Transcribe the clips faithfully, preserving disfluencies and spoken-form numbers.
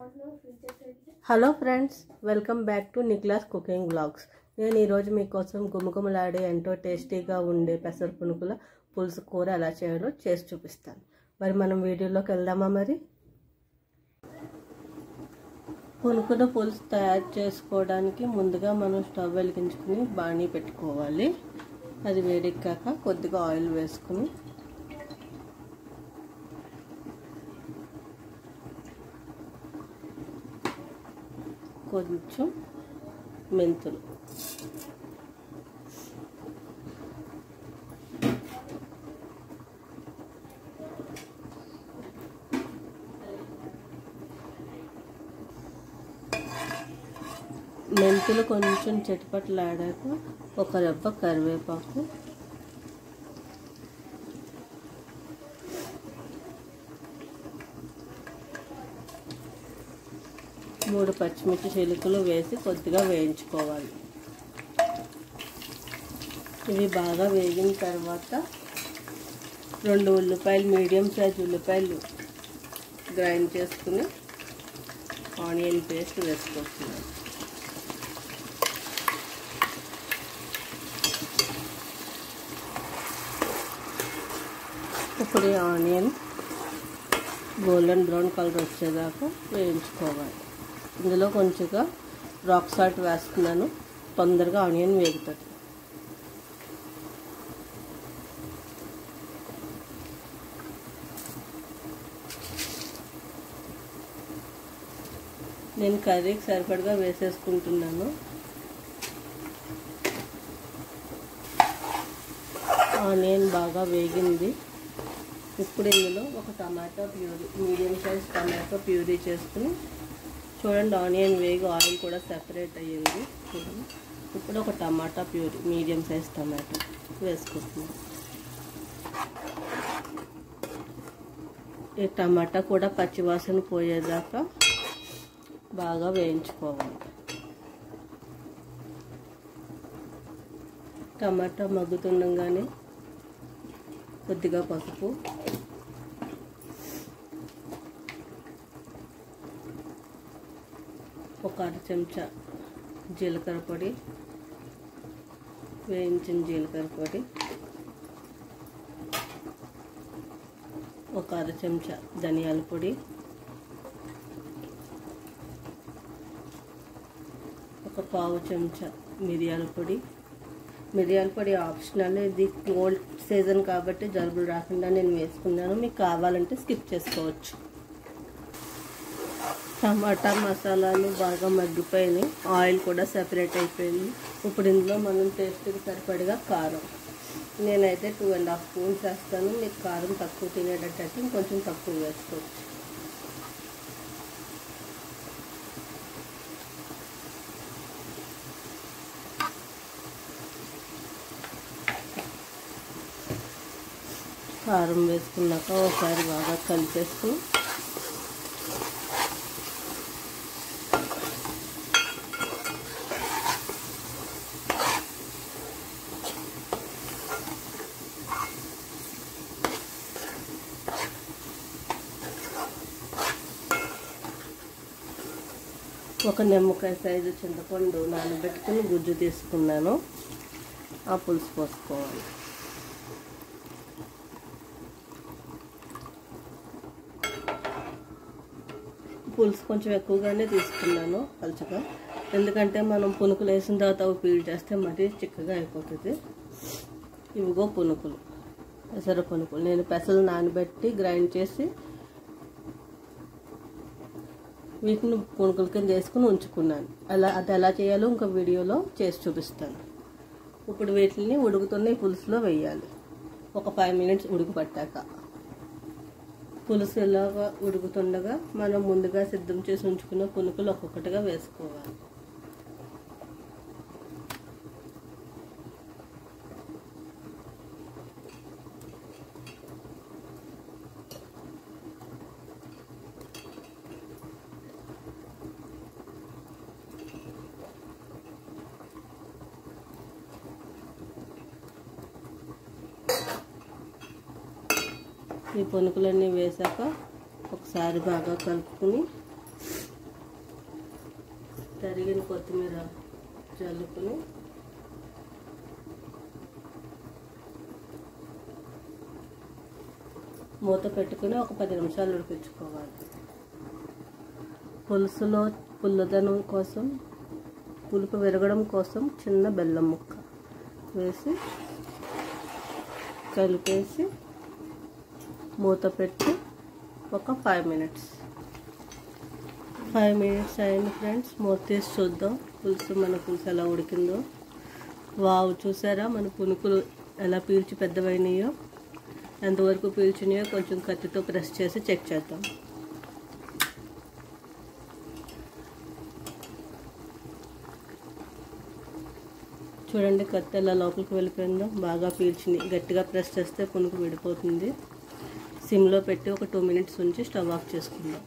Hello friends, welcome back to Niklas cooking blogs. నేను ఈరోజు మీకోసం గుమగుమలాడే ఎంతో టేస్టీగా ఉండే పెసర పునుకుల పులుసు కూర ఎలా చేయాలో చేసి చూపిస్తాను. మరి మనం వీడియోలోకి వెళ్దామా? మరి పునుకుల పులుసు తయారు చేసుకోవడానికి ముందుగా మనం స్టవ్ వెలిగించుకుని బాణీ పెట్టుకోవాలి. అది వేడెక్కాక కొద్దిగా ఆయిల్ వేసుకుని కొంచెం మెంతులు, మెంతులు కొంచెం చిటపటలాడాక ఒక రెబ్బ కరివేపాకు, మూడు పచ్చిమిర్చి చిలుకలు వేసి కొద్దిగా వేయించుకోవాలి. ఇవి బాగా వేగిన తర్వాత రెండు ఉల్లిపాయలు, మీడియం సైజ్ ఉల్లిపాయలు గ్రైండ్ చేసుకుని ఆనియన్ పేస్ట్ వేసుకుంటున్నాను. ఇప్పుడు ఈ ఆనియన్ గోల్డెన్ బ్రౌన్ కలర్ వచ్చేదాకా వేయించుకోవాలి. ఇందులో కొంచెంగా రాక్ సాల్ట్ వేస్తున్నాను, తొందరగా ఆనియన్ వేగుతుంది. నేను కర్రీకి సరిపడగా వేసేసుకుంటున్నాను. ఆనియన్ బాగా వేగింది. ఇప్పుడు ఇందులో ఒక tomato puree, medium size tomato puree చేసుకుని చూడండి, ఆనియన్ వేగి ఆయిల్ కూడా సెపరేట్ అయ్యింది. చూడండి, ఇప్పుడు ఒక tomato puree, medium size tomato వేసుకుంటున్నాం. ఈ టమాటా కూడా పచ్చివాసన పోయేదాకా బాగా వేయించుకోవాలి. టమాటా మగ్గుతుండగానే కొద్దిగా పసుపు, ఒక అర చెంచా జీలకర్ర పొడి, వేయించిన జీలకర్ర పొడి, ఒక అర చెంచా ధనియాల పొడి, ఒక పావు చెంచా మిరియాల పొడి. మిరియాల పొడి ఆప్షనల్, ఇది కోల్డ్ సీజన్ కాబట్టి జలుబులు రాకుండా నేను వేసుకున్నాను. మీకు కావాలంటే స్కిప్ చేసుకోవచ్చు. టమాటా మసాలాలు బాగా మగ్గిపోయినాయి, ఆయిల్ కూడా సెపరేట్ అయిపోయింది. ఇప్పుడు ఇందులో మనం టేస్ట్కి సరిపడిగా కారం, నేనైతే టూ అండ్ హాఫ్ స్పూన్స్ వేస్తాను. మీకు కారం తక్కువ తినేటట్టయితే ఇంకొంచెం తక్కువ వేసుకోవచ్చు. కారం వేసుకున్నాక ఒకసారి బాగా కలిపేసుకుని ఒక నిమ్మకాయ సైజు చింతపండు నానబెట్టుకుని గుజ్జు తీసుకున్నాను. ఆ పులుసు పోసుకోవాలి. పులుసు కొంచెం ఎక్కువగానే తీసుకున్నాను పలుచగా, ఎందుకంటే మనం పునుకులు వేసిన తర్వాత అవి పీల్ చేస్తే మరీ చిక్కగా అయిపోతుంది. ఇవిగో పునుకులు, పెసర పునుకులు. నేను పెసలు నానబెట్టి గ్రైండ్ చేసి వీటిని పునుకుల కింద వేసుకుని ఉంచుకున్నాను. అలా అది ఎలా చేయాలో ఇంకో వీడియోలో చేసి చూపిస్తాను. ఇప్పుడు వీటిని ఉడుకుతున్న ఈ పులుసులో వేయాలి. ఒక ఫైవ్ మినిట్స్ ఉడుకు పట్టాక పులుసు ఇలాగా ఉడుకుతుండగా మనం ముందుగా సిద్ధం చేసి ఉంచుకున్న పునుకులు ఒక్కొక్కటిగా వేసుకోవాలి. ఈ పునుకులన్నీ వేసాక ఒకసారి బాగా కలుపుకుని తరిగిన కొత్తిమీర చల్లుకొని మూత పెట్టుకుని ఒక పది నిమిషాలు ఉడికించుకోవాలి. పులుసులో పుల్లదనం కోసం, పులుపు విరగడం కోసం చిన్న బెల్లం ముక్క వేసి కలిపేసి మూత పెట్టి ఒక ఫైవ్ మినిట్స్ ఫైవ్ మినిట్స్ అయింది ఫ్రెండ్స్. మూత తీసి చూద్దాం పులుసు మన పులుసు ఎలా ఉడికిందో. వావ్, చూసారా మన పునుకులు ఎలా పీల్చి పెద్దవైనాయో? ఎంతవరకు పీల్చినాయో కొంచెం కత్తితో ప్రెస్ చేసి చెక్ చేద్దాం. చూడండి కత్తి ఎలా లోపలికి వెళ్ళిపోయిందో, బాగా పీల్చినాయి. గట్టిగా ప్రెస్ చేస్తే పునుకు విడిపోతుంది. సిమ్లో పెట్టి ఒక టూ మినిట్స్ ఉంచి స్టవ్ ఆఫ్ చేసుకుందాం.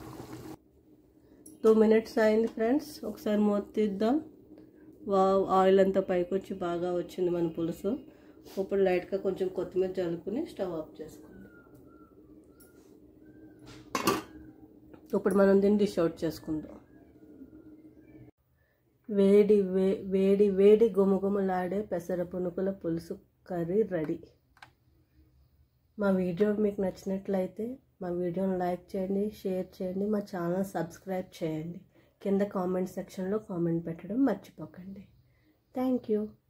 టూ మినిట్స్ అయింది ఫ్రెండ్స్. ఒకసారి మూత తీద్దాం. వావ్, ఆయిల్ అంతా పైకి వచ్చి బాగా వచ్చింది మన పులుసు. ఇప్పుడు లైట్గా కొంచెం కొత్తిమీర చల్లుకుని స్టవ్ ఆఫ్ చేసుకుందాం. ఇప్పుడు మనం దీన్ని డిష్ అవుట్ చేసుకుందాం. వేడి వే వేడి వేడి గుమగుమలాడే పెసర పునుకుల పులుసు కర్రీ రెడీ. మా వీడియో మీకు నచ్చినట్లయితే మా వీడియోని లైక్ చేయండి, షేర్ చేయండి, మా ఛానల్ సబ్స్క్రైబ్ చేయండి. కింద కామెంట్ సెక్షన్లో కామెంట్ పెట్టడం మర్చిపోకండి. Thank you.